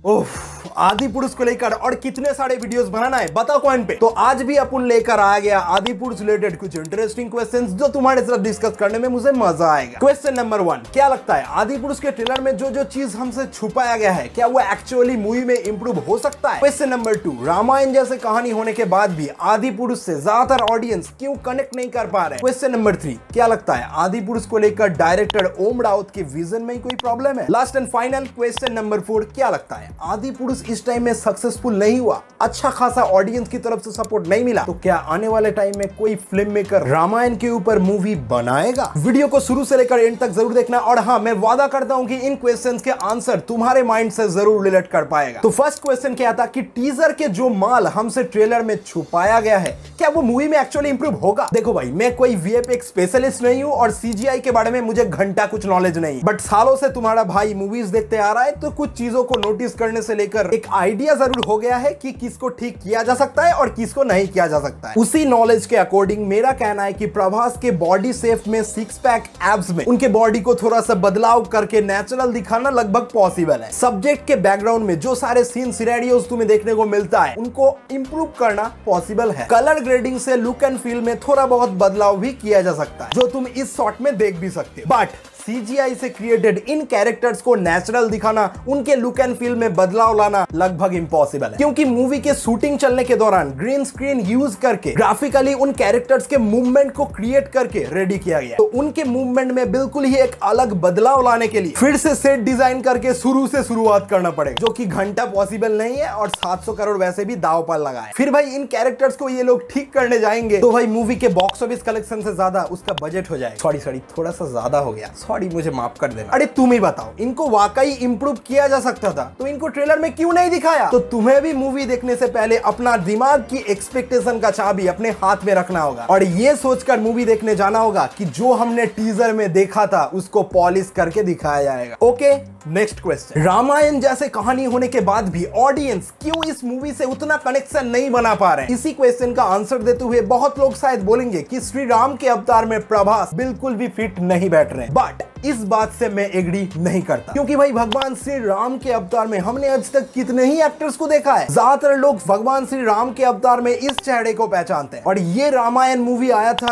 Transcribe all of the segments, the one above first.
ओफ, आदि पुरुष को लेकर और कितने सारे वीडियोस बनाना है बताओ कमेंट पे। तो आज भी अपन लेकर आ गया आदि पुरुष रिलेटेड कुछ इंटरेस्टिंग क्वेश्चंस जो तुम्हारे साथ डिस्कस करने में मुझे मजा आएगा। क्वेश्चन नंबर 1, क्या लगता है आदि पुरुष के ट्रेलर में जो जो चीज हमसे छुपाया गया है क्या वो एक्चुअली मूवी में इंप्रूव हो सकता है? क्वेश्चन नंबर 2, रामायण जैसे कहानी होने के बाद भी आदि पुरुष से ज्यादातर ऑडियंस क्यों कनेक्ट नहीं कर पा रहे? क्वेश्चन नंबर 3, क्या लगता है आदि पुरुष को लेकर डायरेक्टर ओम राउत के विजन में कोई प्रॉब्लम है? Last and final question number 4, क्या लगता है आदि पुरुष इस टाइम में सक्सेसफुल नहीं हुआ, अच्छा खासा ऑडियंस की तरफ से सपोर्ट नहीं मिला, तो क्या आने वाले टाइम में कोई फिल्म मेकर रामायण के ऊपर मूवी बनाएगा? वीडियो को शुरू से लेकर एंड तक जरूर देखना और हाँ, मैं वादा करता हूं कि इन क्वेश्चंस के आंसर तुम्हारे माइंड से जरूर रिलेट कर पाएगा। तो फर्स्ट क्वेश्चन क्या था कि टीजर के जो माल हमसे ट्रेलर में छुपाया गया है क्या वो मूवी में एक्चुअली इंप्रूव होगा? देखो भाई, मैं कोई वीएफएक्स स्पेशलिस्ट नहीं हूं और सीजीआई के बारे में मुझे घंटा कुछ नॉलेज नहीं, बट सालों से तुम्हारा भाई मूवीज देखते आ रहा है तो कुछ चीजों को नोटिस करने से लेकर एक आइडिया जरूर हो गया है कि किसको ठीक किया जा सकता है और किसको नहीं किया जा सकता है। उसी नॉलेज के अकॉर्डिंग मेरा कहना है कि प्रभास के बॉडी शेप में, सिक्स पैक एब्स में उनके बॉडी को थोड़ा सा बदलाव करके नेचुरल दिखाना लगभग पॉसिबल है। सब्जेक्ट के बैकग्राउंड में जो सारे सीन सिनेरियोस तुम्हें देखने को मिलता है उनको इंप्रूव करना पॉसिबल है। कलर ग्रेडिंग से लुक एंड फील में थोड़ा बहुत बदलाव भी किया जा सकता है जो तुम इस शॉट में देख भी सकते हो, बट सीजीआई से क्रिएटेड इन कैरेक्टर्स को नेचुरल दिखाना, उनके लुक एंड फील में बदलाव लाना लगभग इम्पॉसिबल है, क्योंकि मूवी के शूटिंग चलने के दौरान ग्रीन स्क्रीन यूज करके ग्राफिकली उन कैरेक्टर्स के मूवमेंट को क्रिएट करके रेडी किया गया। तो उनके मूवमेंट में बिल्कुल ही एक अलग बदलाव लाने के लिए फिर से सेट डिजाइन करके शुरू से शुरुआत करना पड़ेगा, जो कि घंटा पॉसिबल नहीं है और 700 करोड़ वैसे भी दाव पर लगा है। फिर भाई इन कैरेक्टर्स को ये लोग ठीक करने जाएंगे तो भाई मूवी के बॉक्स ऑफिस कलेक्शन से ज्यादा उसका बजट हो जाएगा। सॉरी थोड़ा सा ज्यादा हो गया, मुझे माफ कर देना। अरे तुम ही बताओ, इनको वाकई इंप्रूव किया जा सकता था तो इनको ट्रेलर में क्यों नहीं दिखाया? तो तुम्हें भी मूवी देखने से पहले अपना दिमाग की एक्सपेक्टेशन का चाबी अपने हाथ में रखना होगा और ये सोचकर मूवी देखने जाना होगा कि जो हमने टीजर में देखा था उसको पॉलिश करके दिखाया जाएगा। ओके, नेक्स्ट क्वेश्चन, रामायण जैसे कहानी होने के बाद भी ऑडियंस क्यों इस मूवी से उतना कनेक्शन नहीं बना पा रहे? इसी क्वेश्चन का आंसर देते हुए बहुत लोग शायद बोलेंगे कि श्री राम के अवतार में प्रभास बिल्कुल भी फिट नहीं बैठ रहे, बट इस बात से मैं एग्री नहीं करता, क्योंकि भाई भगवान श्री राम के अवतार में हमने आज तक कितने ही एक्टर्स को देखा है। ज्यादातर लोग भगवान श्री राम के अवतार में इस चेहरे को पहचानते हैं और ये रामायण मूवी आया था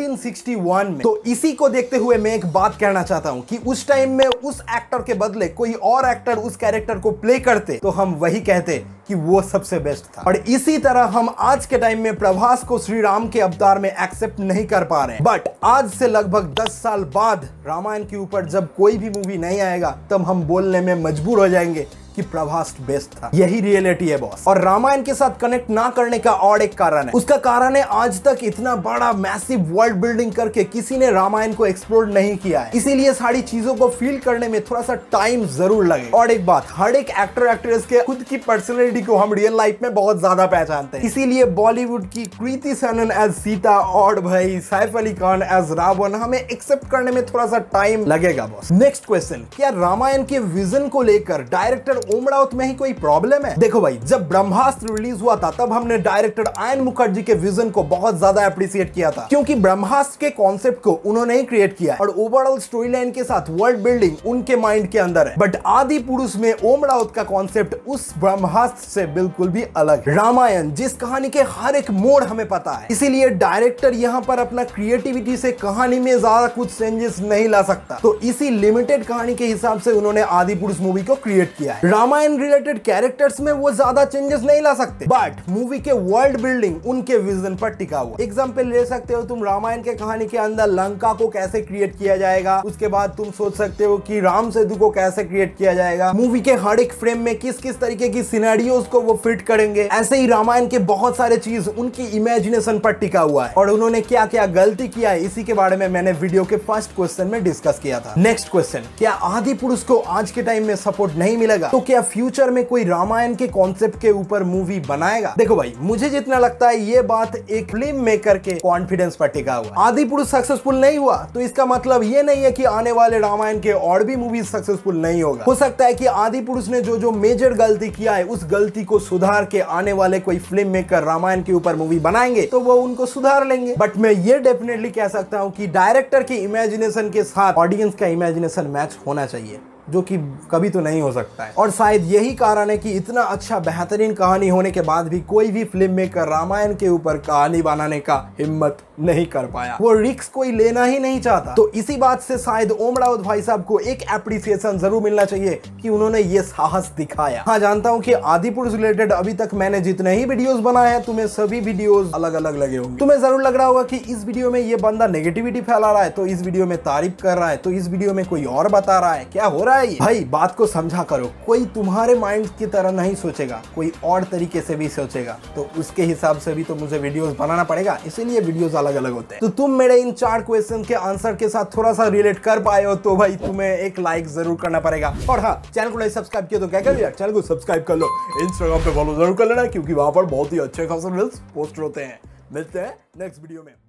1961 में। तो इसी को देखते हुए मैं एक बात कहना चाहता हूँ कि उस टाइम में उस एक्टर के बदले कोई और एक्टर उस कैरेक्टर को प्ले करते तो हम वही कहते कि वो सबसे बेस्ट था। और इसी तरह हम आज के टाइम में प्रभास को श्री राम के अवतार में एक्सेप्ट नहीं कर पा रहे हैं, बट आज से लगभग 10 साल बाद रामायण के ऊपर जब कोई भी मूवी नहीं आएगा तब हम बोलने में मजबूर हो जाएंगे कि प्रभास बेस्ट था। यही रियलिटी है बॉस। और रामायण के साथ कनेक्ट ना करने का और एक कारण है, उसका कारण है आज तक इतना बड़ा मैसिव वर्ल्ड बिल्डिंग करके किसी ने रामायण को एक्सप्लोर नहीं किया है, इसीलिए सारी चीजों को फील करने में थोड़ा सा टाइम जरूर लगे। और एक बात, हर एक एक्टर एक्ट्रेस के खुद की पर्सनैलिटी को हम रियल लाइफ में बहुत ज्यादा पहचानते हैं, इसीलिए बॉलीवुड की कृति सेनन एज सीता और भाई सैफ अली खान एज रावण हमें एक्सेप्ट करने में थोड़ा सा टाइम लगेगा बॉस। नेक्स्ट क्वेश्चन, क्या रामायण के विजन को लेकर डायरेक्टर ओम राउत में ही कोई प्रॉब्लम है? देखो भाई, जब ब्रह्मास्त्र रिलीज हुआ था तब हमने डायरेक्टर आयन मुखर्जी के विजन को बहुत ज्यादा अप्रिशिएट किया था, क्योंकि ब्रह्मास्त्र के कॉन्सेप्ट को उन्होंने ही क्रिएट किया और ओवरऑल स्टोरी लाइन के साथ वर्ल्ड बिल्डिंग उनके माइंड के अंदर है। बट आदि पुरुष में ओम राउत का कॉन्सेप्ट उस ब्रह्मास्त्र से बिल्कुल भी अलग। रामायण जिस कहानी के हर एक मोड़ हमें पता है, इसीलिए डायरेक्टर यहाँ पर अपना क्रिएटिविटी से कहानी में ज्यादा कुछ चेंजेस नहीं ला सकता, तो इसी लिमिटेड कहानी के हिसाब से उन्होंने आदि पुरुष मूवी को क्रिएट किया है। रामायण रिलेटेड कैरेक्टर्स में वो ज्यादा चेंजेस नहीं ला सकते, बट मूवी के वर्ल्ड बिल्डिंग उनके विजन पर टिका हुआ। एग्जांपल ले सकते हो तुम रामायण के कहानी के अंदर लंका को कैसे क्रिएट किया जाएगा, उसके बाद तुम सोच सकते हो कि राम सेतु को कैसे क्रिएट किया जाएगा, मूवी के हर एक फ्रेम में किस किस तरीके की सिनेरियोस को वो फिट करेंगे। ऐसे ही रामायण के बहुत सारे चीज उनकी इमेजिनेशन पर टिका हुआ है और उन्होंने क्या क्या गलती किया है इसी के बारे में मैंने वीडियो के फर्स्ट क्वेश्चन में डिस्कस किया था। नेक्स्ट क्वेश्चन, क्या आदि पुरुष को आज के टाइम में सपोर्ट नहीं मिलेगा तो क्या फ्यूचर में कोई रामायण के कॉन्सेप्ट के ऊपर मूवी बनाएगा? देखो भाई, मुझे जितना लगता है ये बात एक फिल्म मेकर के कॉन्फिडेंस पर टिका हुआ। आदि पुरुष सक्सेसफुल नहीं हुआ तो इसका मतलब ये नहीं है कि आने वाले रामायण के और भी मूवी सक्सेसफुल नहीं होगा। हो सकता है कि आदि पुरुष ने जो मेजर गलती किया है उस गलती को सुधार के आने वाले कोई फिल्म मेकर रामायण के ऊपर मूवी बनाएंगे तो वो उनको सुधार लेंगे। बट मैं ये डेफिनेटली कह सकता हूँ कि डायरेक्टर की इमेजिनेशन के साथ ऑडियंस का इमेजिनेशन मैच होना चाहिए। जो कि कभी तो नहीं हो सकता है। और शायद यही कारण है कि इतना अच्छा बेहतरीन कहानी होने के बाद भी कोई भी फिल्म मेकर रामायण के ऊपर कहानी बनाने का हिम्मत नहीं कर पाया। वो रिस्क कोई लेना ही नहीं चाहता। तो इसी बात से शायद ओम राउत भाई साहब को एक एप्रिसिएशन जरूर मिलना चाहिए कि उन्होंने ये साहस दिखाया। हाँ, जानता हूँ कि आदिपुरुष रिलेटेड अभी तक मैंने जितने ही वीडियोस बनाए हैं तुम्हें सभी वीडियोस अलग अलग लगे होंगे। तुम्हें जरूर लग रहा होगा कि इस वीडियो में ये बंदा नेगेटिविटी फैला रहा है, तो इस वीडियो में तारीफ कर रहा है, तो इस वीडियो में कोई और बता रहा है, क्या हो रहा है ये? भाई बात को समझा करो, कोई तुम्हारे माइंड की तरह नहीं सोचेगा, कोई और तरीके से भी सोचेगा, तो उसके हिसाब से भी तो मुझे वीडियोस बनाना पड़ेगा, इसीलिए वीडियोस अलग अलग होते हैं। तो तुम मेरे इन 4 क्वेश्चन के आंसर के साथ थोड़ा सा रिलेट कर पाए हो तो भाई तुम्हें एक लाइक जरूर करना पड़ेगा। और हाँ, चैनल को नहीं सब्सक्राइब किया तो क्या करो यार, चैनल को सब्सक्राइब कर लो, इंस्टाग्राम पे फॉलो जरूर कर लेना क्योंकि वहां पर बहुत ही अच्छे खासे रील्स पोस्ट होते हैं। मिलते हैं नेक्स्ट वीडियो में।